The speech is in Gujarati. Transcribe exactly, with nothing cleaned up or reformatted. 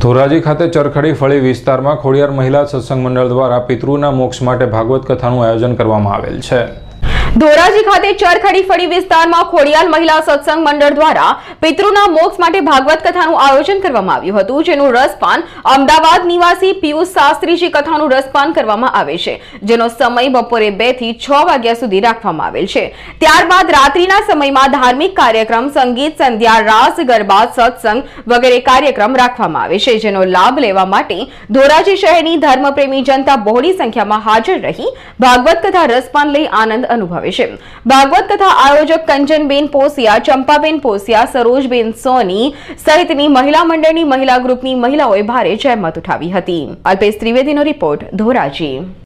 ધોરાજી ખાતે ચરખડી ફળી વિસ્તારમાં ખોડિયાર મહિલા સત્સંગ મંડળ દ્વારા પિતૃના મોક્ષ માટે ભાગવત કથાનું આયોજન કરવામાં આવેલ છે। ધોરાજી ખાતે ચરખડી ફળી વિસ્તારમાં ખોડિયાર મહિલા સત્સંગ મંડળ દ્વારા પિતૃના મોક્ષ માટે ભાગવત કથાનું આયોજન કરવામાં આવ્યું હતું, જેનું રસપાન અમદાવાદ નિવાસી પિયુષ શાસ્ત્રીજી કથાનું રસપાન કરવામાં આવે છે, જેનો સમય બપોરે બે થી છ વાગ્યા સુધી રાખવામાં આવેલ છે। ત્યારબાદ રાત્રિના સમયમાં ધાર્મિક કાર્યક્રમ, સંગીત સંધ્યા, રાસ ગરબા, સત્સંગ વગેરે કાર્યક્રમ રાખવામાં આવે છે, જેનો લાભ લેવા માટે ધોરાજી શહેરની ધર્મપ્રેમી જનતા બહોળી સંખ્યામાં હાજર રહી ભાગવત કથા રસપાન લઈ આનંદ અનુભવે છે। ભાગવત કથા આયોજક કંચનબેન પોસિયા, ચંપાબેન પોસિયા, સરોજબેન સોની સહિતની મહિલા મંડળની મહિલા ગ્રુપની મહિલાઓએ ભારે જહેમત ઉઠાવી હતી। અલ્પેશ ત્રિવેદીનો રિપોર્ટ, ધોરાજી।